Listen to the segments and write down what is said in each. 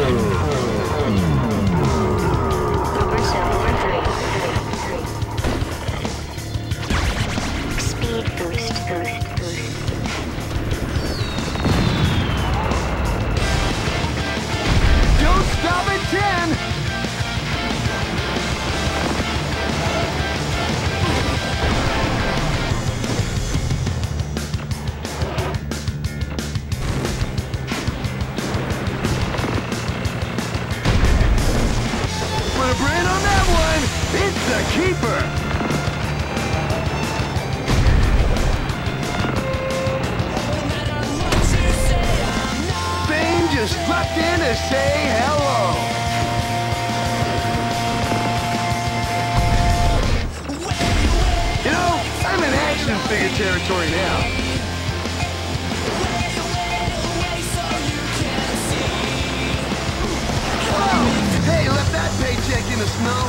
Territory now. Whoa! Hey, left that paycheck in the snow.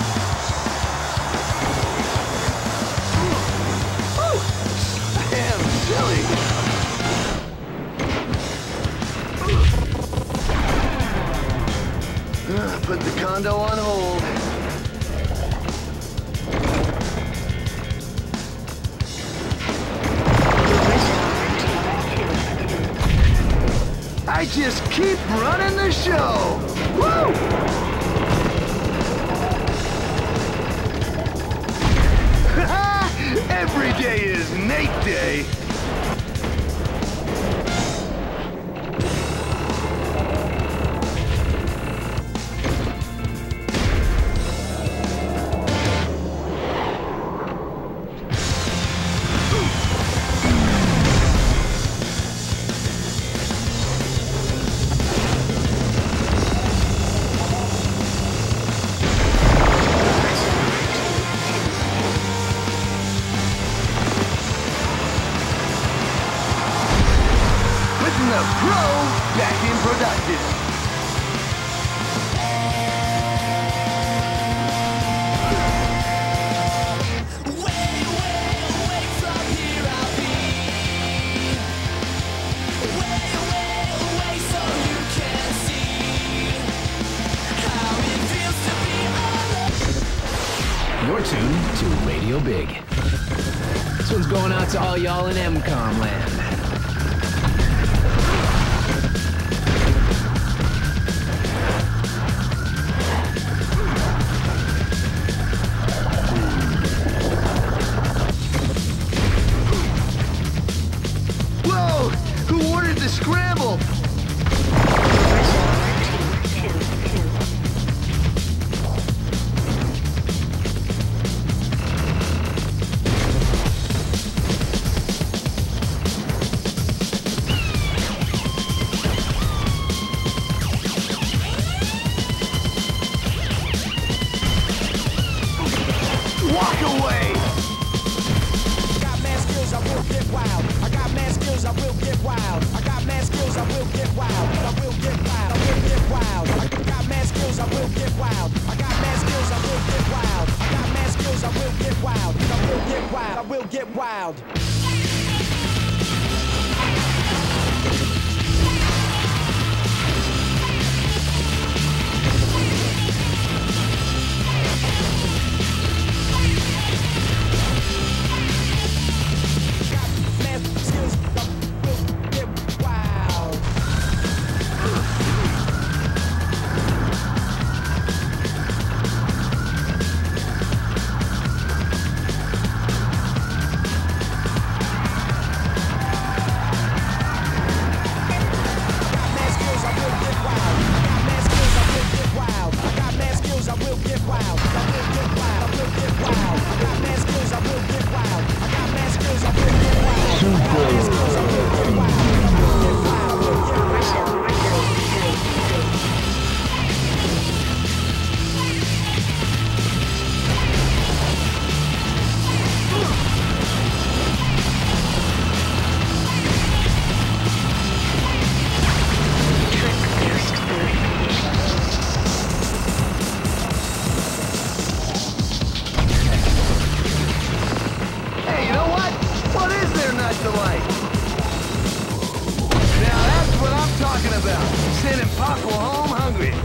Damn silly. Put the condo on hold. I just keep running the show! Woo! Every day is Nate Day! The Pro back in productive. Way from here I'll be. Way so you can see how it feels to be on. You're tuned to Radio Big. This one's going out to all y'all in MCOM land. Who ordered the scramble? Walk away! I will get wild. I got mad skills, I will get wild. I got mad skills, I will get wild. I will get wild. I will get wild. I got mad skills, I will get wild. I got mad skills, I will get wild. I got mad skills, I will get wild. I will get wild. I will get wild. Now that's what I'm I'm talking about. Sending Papa home hungry.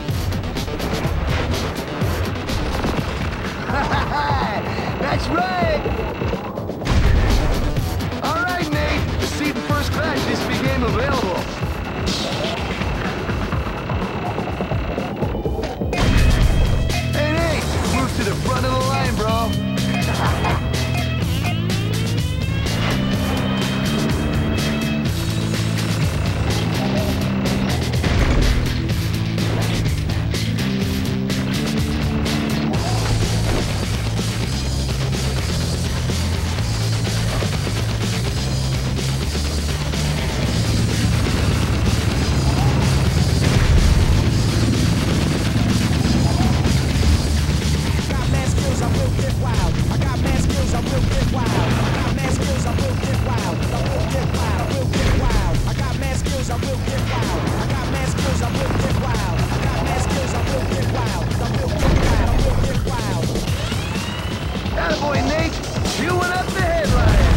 That's right! Alright, Nate. The seat in first class just became available. Hey, Nate! Move to the front of the line, bro. Attaboy, Nate! Chewing up the headlines!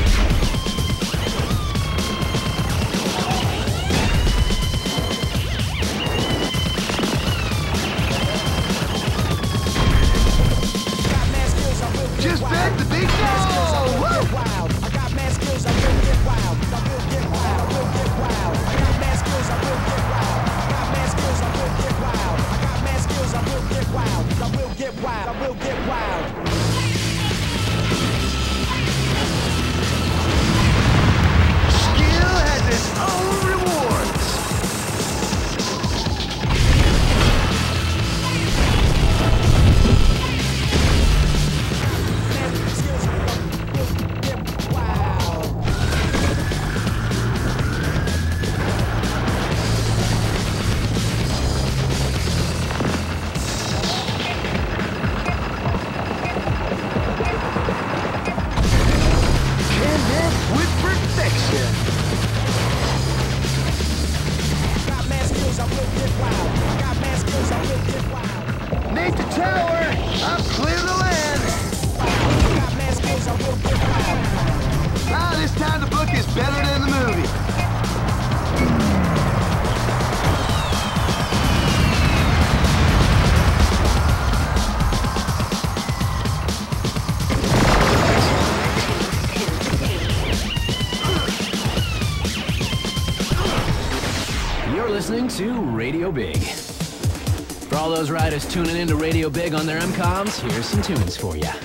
Just bet the big ball! Woo! I got mad skills, I will get wild. I will get wild, I will get wild. I got mad skills, I will get wild. I got mad skills, I will get wild. I got mad skills, I will get wild. I will get wild, I will get wild. Skill has its own rewards! Connect with perfection! Got mad skills, I will get wild. I got mad skills, I will get wild. Nate the tower! I'm clear to land! Got mad skills, I will get wild. Ah, this time the book is better than the movie. You're listening to Radio Big. For all those riders tuning into Radio Big on their MCOMs, here's some tunes for you.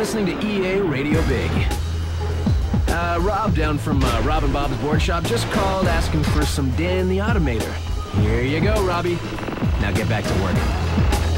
listening to EA Radio Big. Rob down from Rob and Bob's Board Shop just called asking for some Dan the Automator. Here you go, Robbie. Now get back to work.